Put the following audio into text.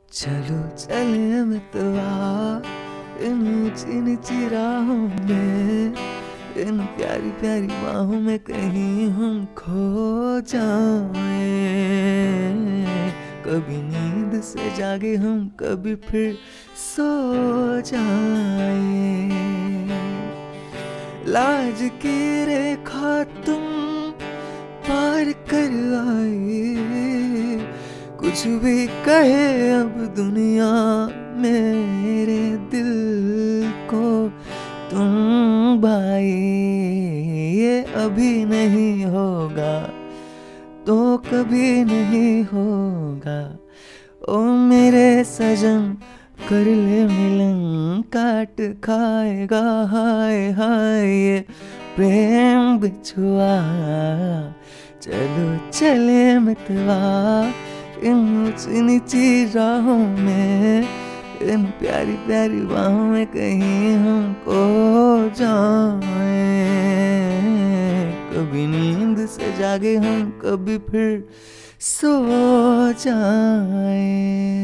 चलो चले मितवा इन ऊंची नीची राहों में, इन प्यारी प्यारी बाहों में कहीं हम खो जाए। कभी नींद से जागे हम, कभी फिर सो जाए। लाज की रेखा तुम पार कर आए, कुछ भी कहे अब दुनिया मेरे दिल को तुम भाई। ये अभी नहीं होगा तो कभी नहीं होगा। ओ मेरे सजन कर ले मिलन, काट खाएगा हाय हाय ये प्रेम बिछुआ। चलो चले मितवा इन ऊंची नीची राहों में, इन प्यारी प्यारी बाहों में कहीं हम खो जाए। कभी नींद से जागे हम, कभी फिर सो जाए।